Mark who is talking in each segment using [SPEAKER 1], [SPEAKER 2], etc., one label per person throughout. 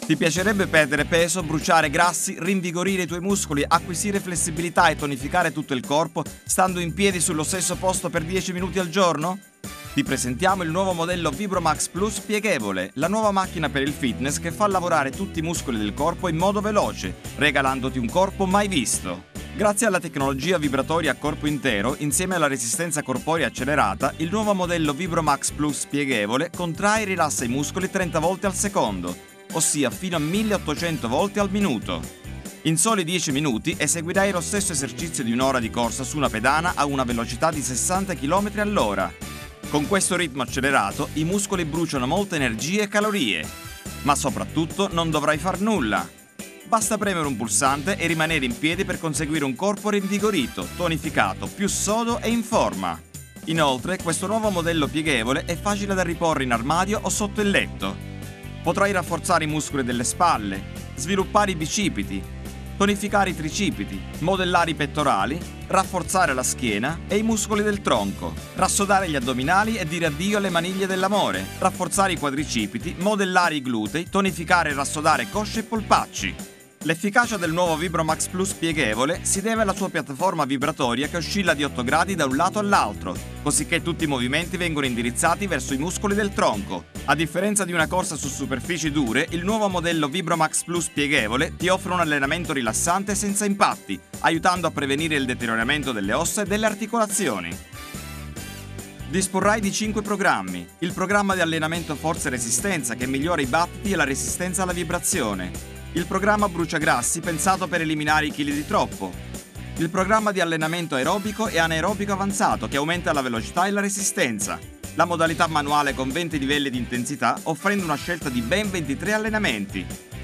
[SPEAKER 1] Ti piacerebbe perdere peso, bruciare grassi, rinvigorire i tuoi muscoli, acquisire flessibilità e tonificare tutto il corpo stando in piedi sullo stesso posto per 10 minuti al giorno? Ti presentiamo il nuovo modello VibroMax Plus pieghevole, la nuova macchina per il fitness che fa lavorare tutti i muscoli del corpo in modo veloce, regalandoti un corpo mai visto. Grazie alla tecnologia vibratoria a corpo intero, insieme alla resistenza corporea accelerata, il nuovo modello VibroMax Plus pieghevole contrae e rilassa i muscoli 30 volte al secondo, ossia fino a 1800 volte al minuto. In soli 10 minuti eseguirai lo stesso esercizio di un'ora di corsa su una pedana a una velocità di 60 km all'ora. Con questo ritmo accelerato i muscoli bruciano molte energie e calorie, ma soprattutto non dovrai far nulla. Basta premere un pulsante e rimanere in piedi per conseguire un corpo rinvigorito, tonificato, più sodo e in forma. Inoltre, questo nuovo modello pieghevole è facile da riporre in armadio o sotto il letto. Potrai rafforzare i muscoli delle spalle, sviluppare i bicipiti, tonificare i tricipiti, modellare i pettorali, rafforzare la schiena e i muscoli del tronco, rassodare gli addominali e dire addio alle maniglie dell'amore, rafforzare i quadricipiti, modellare i glutei, tonificare e rassodare cosce e polpacci. L'efficacia del nuovo VibroMax Plus pieghevole si deve alla sua piattaforma vibratoria che oscilla di 8 gradi da un lato all'altro, cosicché tutti i movimenti vengono indirizzati verso i muscoli del tronco. A differenza di una corsa su superfici dure, il nuovo modello VibroMax Plus pieghevole ti offre un allenamento rilassante senza impatti, aiutando a prevenire il deterioramento delle ossa e delle articolazioni. Disporrai di 5 programmi. Il programma di allenamento forza e resistenza che migliora i battiti e la resistenza alla vibrazione. Il programma bruciagrassi pensato per eliminare i chili di troppo. Il programma di allenamento aerobico e anaerobico avanzato che aumenta la velocità e la resistenza. La modalità manuale con 20 livelli di intensità offrendo una scelta di ben 23 allenamenti.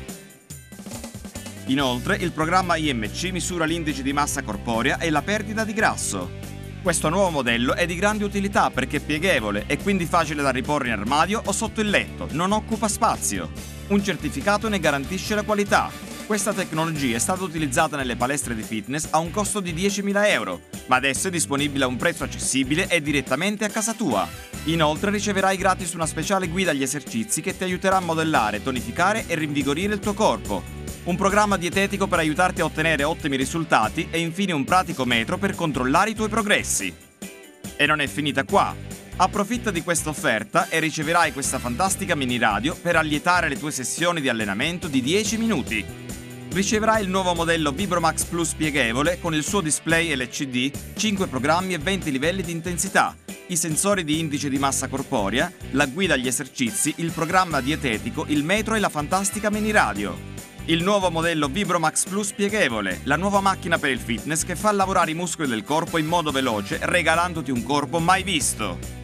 [SPEAKER 1] Inoltre il programma IMC misura l'indice di massa corporea e la perdita di grasso. Questo nuovo modello è di grande utilità perché è pieghevole e quindi facile da riporre in armadio o sotto il letto, non occupa spazio. Un certificato ne garantisce la qualità. Questa tecnologia è stata utilizzata nelle palestre di fitness a un costo di 10.000 euro, ma adesso è disponibile a un prezzo accessibile e direttamente a casa tua. Inoltre riceverai gratis una speciale guida agli esercizi che ti aiuterà a modellare, tonificare e rinvigorire il tuo corpo. Un programma dietetico per aiutarti a ottenere ottimi risultati e infine un pratico metro per controllare i tuoi progressi. E non è finita qua. Approfitta di questa offerta e riceverai questa fantastica mini radio per allietare le tue sessioni di allenamento di 10 minuti. Riceverai il nuovo modello VibroMax Plus pieghevole con il suo display LCD, 5 programmi e 20 livelli di intensità, i sensori di indice di massa corporea, la guida agli esercizi, il programma dietetico, il metro e la fantastica mini radio. Il nuovo modello VibroMax Plus pieghevole, la nuova macchina per il fitness che fa lavorare i muscoli del corpo in modo veloce, regalandoti un corpo mai visto.